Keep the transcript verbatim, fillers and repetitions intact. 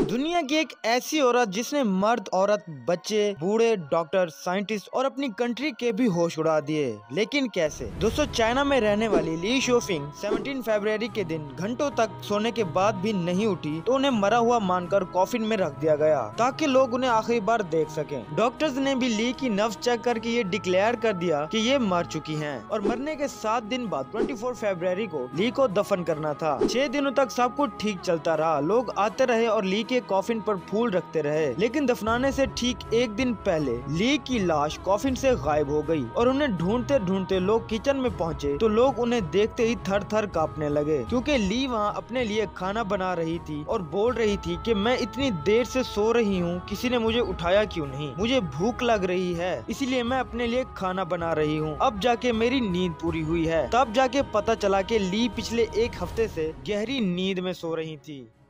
दुनिया की एक ऐसी औरत जिसने मर्द, औरत, बच्चे, बूढ़े, डॉक्टर, साइंटिस्ट और अपनी कंट्री के भी होश उड़ा दिए। लेकिन कैसे? दोस्तों, चाइना में रहने वाली ली शोफिंग सत्रह फरवरी के दिन घंटों तक सोने के बाद भी नहीं उठी तो उन्हें मरा हुआ मानकर कॉफिन में रख दिया गया ताकि लोग उन्हें आखिरी बार देख सकें। डॉक्टर्स ने भी ली की नब्ज चेक करके ये डिक्लेयर कर दिया कि ये मर चुकी हैं और मरने के सात दिन बाद चौबीस फरवरी को ली को दफन करना था। छह दिनों तक सब कुछ ठीक चलता रहा। लोग आते रहे और ली के कॉफिन पर फूल रखते रहे, लेकिन दफनाने से ठीक एक दिन पहले ली की लाश कॉफिन से गायब हो गई और उन्हें ढूंढते ढूंढते लोग किचन में पहुंचे तो लोग उन्हें देखते ही थर थर कांपने लगे, क्योंकि ली वहां अपने लिए खाना बना रही थी और बोल रही थी कि मैं इतनी देर से सो रही हूँ, किसी ने मुझे उठाया क्यों नहीं? मुझे भूख लग रही है, इसीलिए मैं अपने लिए खाना बना रही हूँ। अब जाके मेरी नींद पूरी हुई है। तब जाके पता चला कि ली पिछले एक हफ्ते से गहरी नींद में सो रही थी।